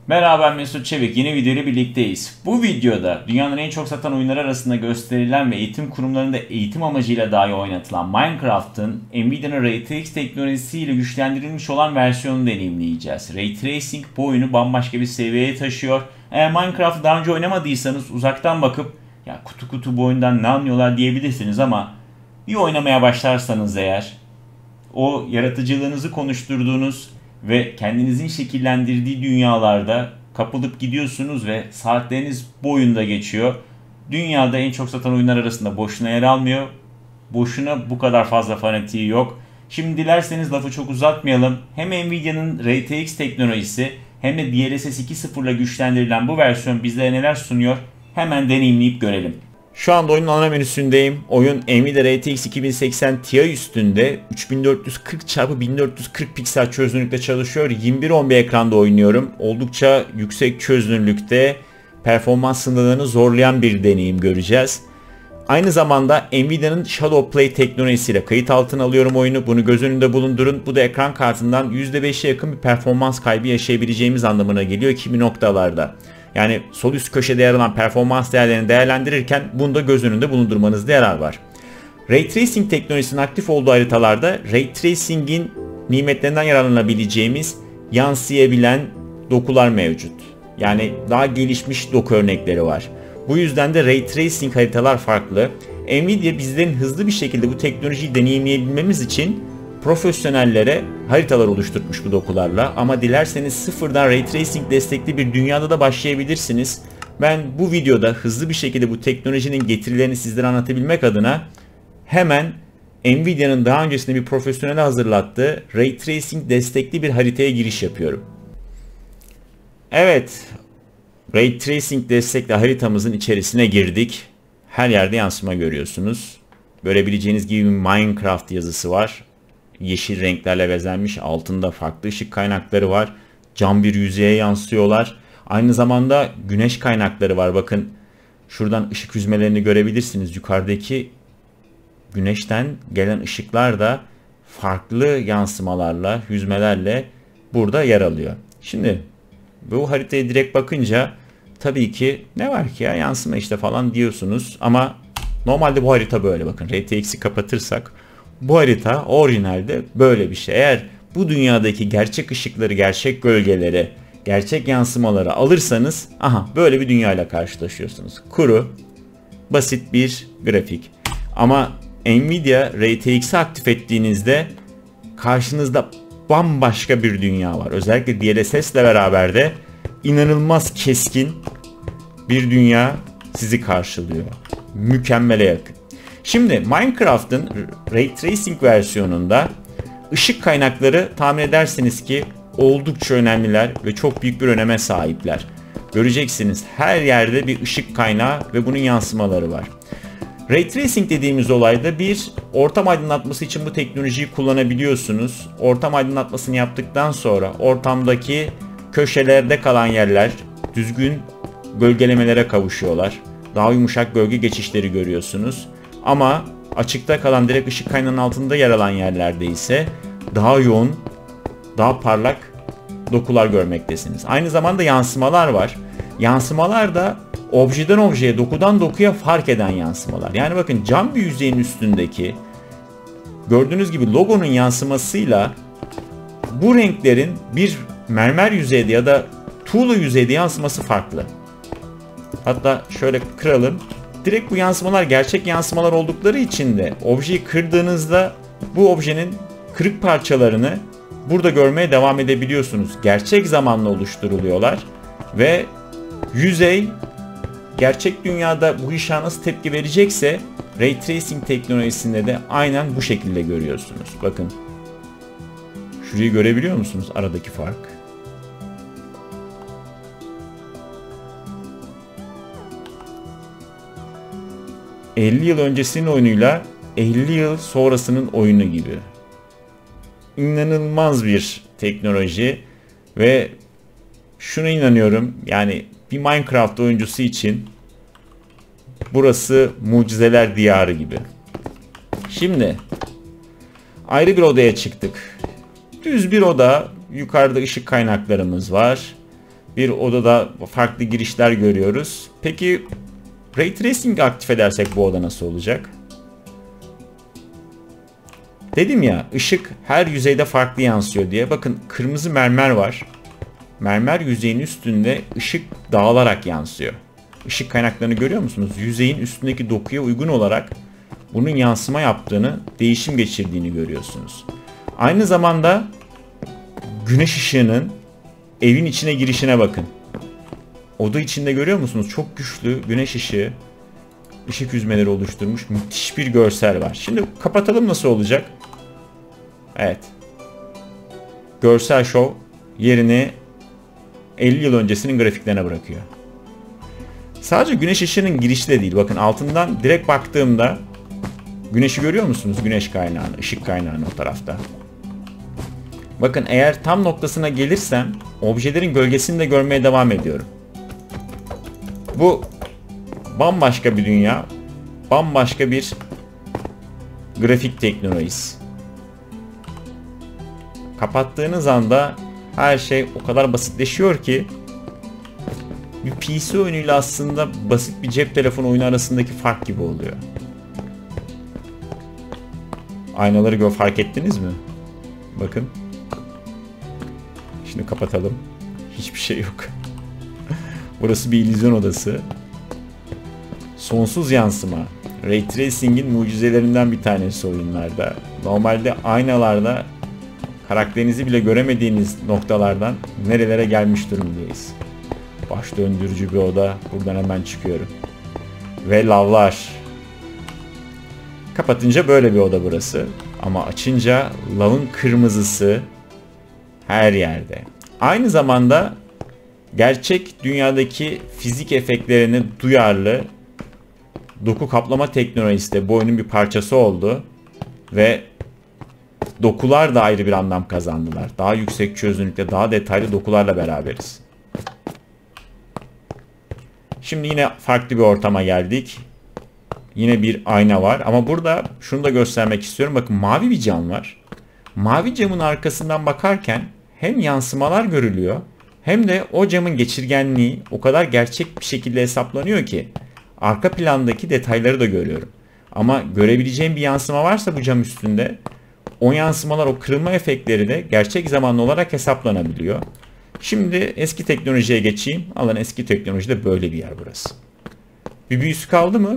Merhaba, ben Mesut Çevik. Yeni video ile birlikteyiz. Bu videoda dünyanın en çok satan oyunları arasında gösterilen ve eğitim kurumlarında eğitim amacıyla dahi oynatılan Minecraft'ın Nvidia'nın RTX teknolojisiyle güçlendirilmiş olan versiyonunu deneyimleyeceğiz. Ray Tracing bu oyunu bambaşka bir seviyeye taşıyor. Eğer Minecraft'ı daha önce oynamadıysanız uzaktan bakıp ya kutu kutu bu oyundan ne anlıyorlar diyebilirsiniz ama bir oynamaya başlarsanız eğer o yaratıcılığınızı konuşturduğunuz ve kendinizin şekillendirdiği dünyalarda kapılıp gidiyorsunuz ve saatleriniz bu oyunda geçiyor. Dünyada en çok satan oyunlar arasında boşuna yer almıyor. Boşuna bu kadar fazla fanatiği yok. Şimdi dilerseniz lafı çok uzatmayalım. Hem Nvidia'nın RTX teknolojisi hem de DLSS 2.0 ile güçlendirilen bu versiyon bizlere neler sunuyor? Hemen deneyimleyip görelim. Şu anda oyunun ana menüsündeyim. Oyun Nvidia RTX 2080 Ti üstünde 3440x1440 piksel çözünürlükte çalışıyor. 2110 bir ekranda oynuyorum. Oldukça yüksek çözünürlükte performans sınırlarını zorlayan bir deneyim göreceğiz. Aynı zamanda Nvidia'nın Shadowplay teknolojisiyle kayıt altına alıyorum oyunu. Bunu göz önünde bulundurun. Bu da ekran kartından %5'e yakın bir performans kaybı yaşayabileceğimiz anlamına geliyor kimi noktalarda. Yani sol üst köşede yer alan performans değerlerini değerlendirirken bunu da göz önünde bulundurmanızda yarar var. Ray Tracing teknolojisinin aktif olduğu haritalarda Ray Tracing'in nimetlerinden yararlanabileceğimiz yansıyabilen dokular mevcut. Yani daha gelişmiş doku örnekleri var. Bu yüzden de Ray Tracing haritalar farklı. Nvidia bizlerin hızlı bir şekilde bu teknolojiyi deneyimleyebilmemiz için profesyonellere haritalar oluşturmuş bu dokularla, ama dilerseniz sıfırdan Ray Tracing destekli bir dünyada da başlayabilirsiniz. Ben bu videoda hızlı bir şekilde bu teknolojinin getirilerini sizlere anlatabilmek adına hemen Nvidia'nın daha öncesinde bir profesyonele hazırlattığı Ray Tracing destekli bir haritaya giriş yapıyorum. Evet, Ray Tracing destekli haritamızın içerisine girdik. Her yerde yansıma görüyorsunuz. Görebileceğiniz gibi Minecraft yazısı var. Yeşil renklerle bezenmiş, altında farklı ışık kaynakları var. Cam bir yüzeye yansıyorlar. Aynı zamanda güneş kaynakları var. Bakın şuradan ışık hüzmelerini görebilirsiniz. Yukarıdaki güneşten gelen ışıklar da farklı yansımalarla, hüzmelerle burada yer alıyor. Şimdi bu haritaya direkt bakınca tabii ki ne var ki ya, yansıma işte falan diyorsunuz ama normalde bu harita böyle. Bakın RTX'i kapatırsak bu harita orijinalde böyle bir şey. Eğer bu dünyadaki gerçek ışıkları, gerçek gölgeleri, gerçek yansımaları alırsanız böyle bir dünyayla karşılaşıyorsunuz. Kuru, basit bir grafik. Ama Nvidia RTX'i aktif ettiğinizde karşınızda bambaşka bir dünya var. Özellikle DLSS ile beraber de inanılmaz keskin bir dünya sizi karşılıyor. Mükemmele yakın. Şimdi Minecraft'ın Ray Tracing versiyonunda ışık kaynakları tahmin edersiniz ki oldukça önemliler ve çok büyük bir öneme sahipler. Göreceksiniz her yerde bir ışık kaynağı ve bunun yansımaları var. Ray Tracing dediğimiz olayda bir ortam aydınlatması için bu teknolojiyi kullanabiliyorsunuz. Ortam aydınlatmasını yaptıktan sonra ortamdaki köşelerde kalan yerler düzgün gölgelemelere kavuşuyorlar. Daha yumuşak gölge geçişleri görüyorsunuz. Ama açıkta kalan direkt ışık kaynağının altında yer alan yerlerde ise daha yoğun, daha parlak dokular görmektesiniz. Aynı zamanda yansımalar var. Yansımalar da objeden objeye, dokudan dokuya fark eden yansımalar. Yani bakın cam bir yüzeyin üstündeki gördüğünüz gibi logonun yansımasıyla bu renklerin bir mermer yüzeyde ya da tuğla yüzeyde yansıması farklı. Hatta şöyle kıralım. Direkt bu yansımalar gerçek yansımalar oldukları için de objeyi kırdığınızda bu objenin kırık parçalarını burada görmeye devam edebiliyorsunuz. Gerçek zamanla oluşturuluyorlar ve yüzey gerçek dünyada bu işe nasıl tepki verecekse Ray Tracing teknolojisinde de aynen bu şekilde görüyorsunuz. Bakın şurayı görebiliyor musunuz, aradaki fark? ...50 yıl öncesinin oyunuyla 50 yıl sonrasının oyunu gibi. İnanılmaz bir teknoloji ve şuna inanıyorum, yani bir Minecraft oyuncusu için burası mucizeler diyarı gibi. Şimdi ayrı bir odaya çıktık. Düz bir oda, yukarıda ışık kaynaklarımız var. Bir odada farklı girişler görüyoruz. Peki Ray Tracing'i aktif edersek bu oda nasıl olacak? Dedim ya, ışık her yüzeyde farklı yansıyor diye. Bakın kırmızı mermer var. Mermer yüzeyin üstünde ışık dağılarak yansıyor. Işık kaynaklarını görüyor musunuz? Yüzeyin üstündeki dokuya uygun olarak bunun yansıma yaptığını, değişim geçirdiğini görüyorsunuz. Aynı zamanda güneş ışığının evin içine girişine bakın. Oda içinde görüyor musunuz? Çok güçlü güneş ışığı, ışık hüzmeleri oluşturmuş müthiş bir görsel var. Şimdi kapatalım, nasıl olacak? Evet. Görsel şov yerini 50 yıl öncesinin grafiklerine bırakıyor. Sadece güneş ışığının girişi de değil. Bakın altından direkt baktığımda güneşi görüyor musunuz? Güneş kaynağını, ışık kaynağını o tarafta. Bakın eğer tam noktasına gelirsem objelerin gölgesini de görmeye devam ediyorum. Bu bambaşka bir dünya, bambaşka bir grafik teknolojisi. Kapattığınız anda her şey o kadar basitleşiyor ki bir PC oyunuyla aslında basit bir cep telefonu oyunu arasındaki fark gibi oluyor. Aynaları fark ettiniz mi? Bakın. Şimdi kapatalım. Hiçbir şey yok. Burası bir illüzyon odası. Sonsuz yansıma. Ray Tracing'in mucizelerinden bir tanesi oyunlarda. Normalde aynalarda karakterinizi bile göremediğiniz noktalardan nerelere gelmiş durumdayız. Baş döndürücü bir oda. Buradan hemen çıkıyorum. Ve lavlar. Kapatınca böyle bir oda burası. Ama açınca lavın kırmızısı her yerde. Aynı zamanda gerçek dünyadaki fizik efektlerine duyarlı doku kaplama teknolojisi de bu oyunun bir parçası oldu. Ve dokular da ayrı bir anlam kazandılar. Daha yüksek çözünürlükte, daha detaylı dokularla beraberiz. Şimdi yine farklı bir ortama geldik. Yine bir ayna var ama burada şunu da göstermek istiyorum. Bakın mavi bir cam var. Mavi camın arkasından bakarken hem yansımalar görülüyor hem de o camın geçirgenliği o kadar gerçek bir şekilde hesaplanıyor ki arka plandaki detayları da görüyorum. Ama görebileceğim bir yansıma varsa bu cam üstünde o yansımalar, o kırılma efektleri de gerçek zamanlı olarak hesaplanabiliyor. Şimdi eski teknolojiye geçeyim. Alın, eski teknolojide böyle bir yer burası. Bir büyüsü kaldı mı?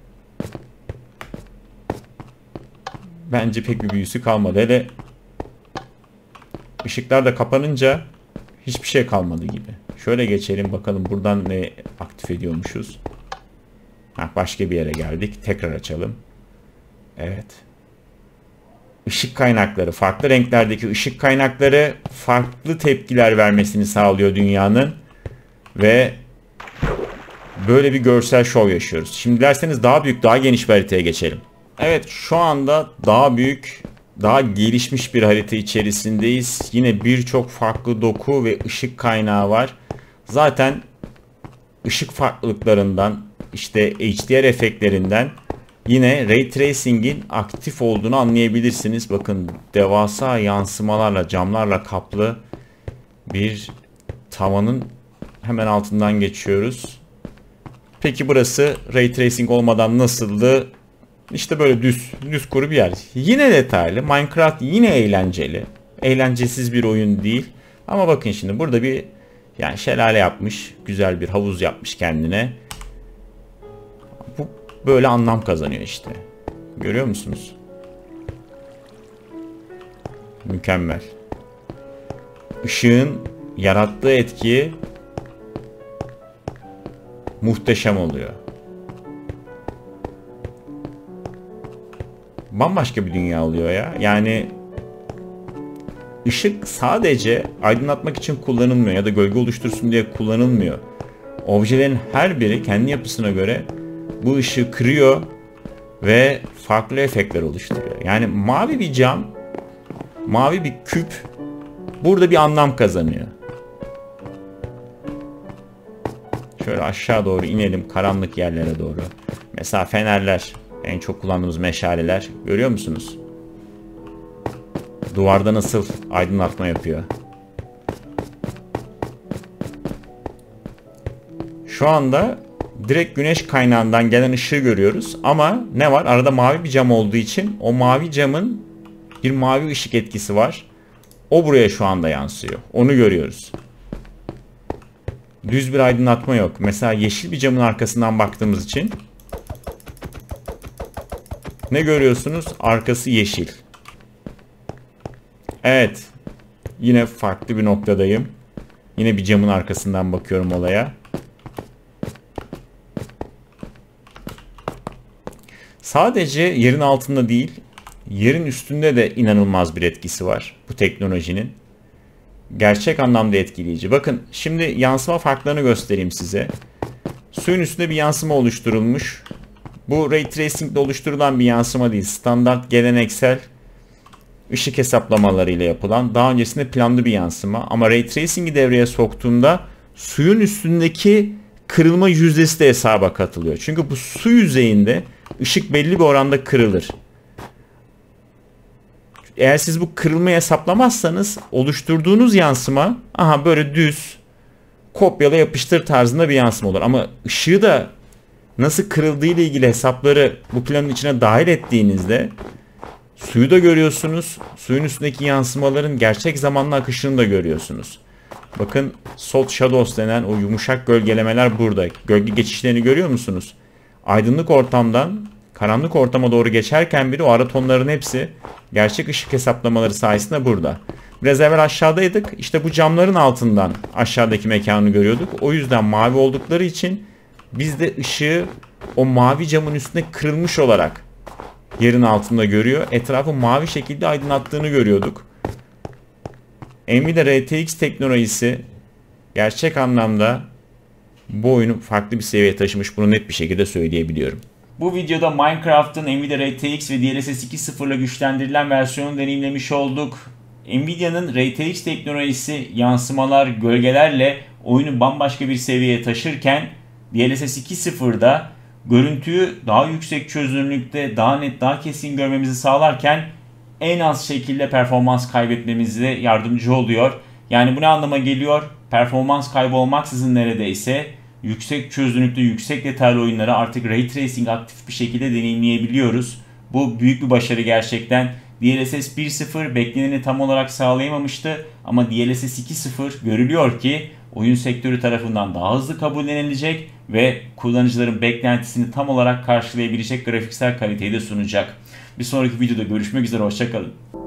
Bence pek bir büyüsü kalmadı. Hele ışıklar da kapanınca hiçbir şey kalmadı gibi. Şöyle geçelim bakalım buradan ne aktif ediyormuşuz. Başka bir yere geldik. Tekrar açalım. Evet. Işık kaynakları, farklı renklerdeki ışık kaynakları farklı tepkiler vermesini sağlıyor dünyanın. Ve böyle bir görsel şov yaşıyoruz. Şimdi derseniz daha büyük, daha geniş bir haritaya geçelim. Evet, şu anda daha büyük, daha gelişmiş bir harita içerisindeyiz. Yine birçok farklı doku ve ışık kaynağı var. Zaten ışık farklılıklarından, işte HDR efektlerinden yine Ray Tracing'in aktif olduğunu anlayabilirsiniz. Bakın devasa yansımalarla, camlarla kaplı bir tavanın hemen altından geçiyoruz. Peki burası Ray Tracing olmadan nasıldı? İşte böyle düz kuru bir yer. Yine detaylı. Minecraft yine eğlenceli. Eğlencesiz bir oyun değil. Ama bakın şimdi burada bir şelale yapmış. Güzel bir havuz yapmış kendine. Bu böyle anlam kazanıyor işte. Görüyor musunuz? Mükemmel. Işığın yarattığı etki muhteşem oluyor. Bambaşka bir dünya oluyor ya. Yani ışık sadece aydınlatmak için kullanılmıyor ya da gölge oluştursun diye kullanılmıyor. Objelerin her biri kendi yapısına göre bu ışığı kırıyor ve farklı efektler oluşturuyor. Yani mavi bir cam, mavi bir küp burada bir anlam kazanıyor. Şöyle aşağı doğru inelim, karanlık yerlere doğru. Mesela fenerler, en çok kullandığımız meşaleler, görüyor musunuz? Duvarda nasıl aydınlatma yapıyor. Şu anda direkt güneş kaynağından gelen ışığı görüyoruz ama ne var? Arada mavi bir cam olduğu için o mavi camın bir mavi ışık etkisi var. O buraya şu anda yansıyor. Onu görüyoruz. Düz bir aydınlatma yok. Mesela yeşil bir camın arkasından baktığımız için ne görüyorsunuz? Arkası yeşil. Evet. Yine farklı bir noktadayım. Yine bir camın arkasından bakıyorum olaya. Sadece yerin altında değil, yerin üstünde de inanılmaz bir etkisi var bu teknolojinin. Gerçek anlamda etkileyici. Bakın şimdi yansıma farklarını göstereyim size. Suyun üstünde bir yansıma oluşturulmuş. Bu Ray Tracing ile oluşturulan bir yansıma değil. Standart geleneksel ışık hesaplamalarıyla yapılan, daha öncesinde planlı bir yansıma. Ama Ray Tracing'i devreye soktuğunda suyun üstündeki kırılma yüzdesi de hesaba katılıyor. Çünkü bu su yüzeyinde ışık belli bir oranda kırılır. Eğer siz bu kırılmayı hesaplamazsanız oluşturduğunuz yansıma böyle düz kopyala yapıştır tarzında bir yansıma olur. Ama ışığı da nasıl kırıldığı ile ilgili hesapları bu planın içine dahil ettiğinizde suyu da görüyorsunuz. Suyun üstündeki yansımaların gerçek zamanlı akışını da görüyorsunuz. Bakın soft shadows denen o yumuşak gölgelemeler burada. Gölge geçişlerini görüyor musunuz? Aydınlık ortamdan karanlık ortama doğru geçerken bile o ara tonların hepsi gerçek ışık hesaplamaları sayesinde burada. Biraz evvel aşağıdaydık. İşte bu camların altından aşağıdaki mekanı görüyorduk. O yüzden mavi oldukları için biz de ışığı o mavi camın üstüne kırılmış olarak yerin altında görüyor. Etrafı mavi şekilde aydınlattığını görüyorduk. Nvidia RTX teknolojisi gerçek anlamda bu oyunu farklı bir seviyeye taşımış. Bunu net bir şekilde söyleyebiliyorum. Bu videoda Minecraft'ın Nvidia RTX ve DLSS 2.0 ile güçlendirilen versiyonunu deneyimlemiş olduk. Nvidia'nın RTX teknolojisi yansımalar, gölgelerle oyunu bambaşka bir seviyeye taşırken DLSS 2.0'da görüntüyü daha yüksek çözünürlükte, daha net, daha kesin görmemizi sağlarken en az şekilde performans kaybetmemize yardımcı oluyor. Yani bu ne anlama geliyor? Performans kaybı olmaksızın neredeyse yüksek çözünürlüklü, yüksek detaylı oyunları artık Ray Tracing aktif bir şekilde deneyimleyebiliyoruz. Bu büyük bir başarı gerçekten. DLSS 1.0 bekleneni tam olarak sağlayamamıştı ama DLSS 2.0 görülüyor ki oyun sektörü tarafından daha hızlı kabullenilecek ve kullanıcıların beklentisini tam olarak karşılayabilecek grafiksel kaliteyi de sunacak. Bir sonraki videoda görüşmek üzere, hoşça kalın.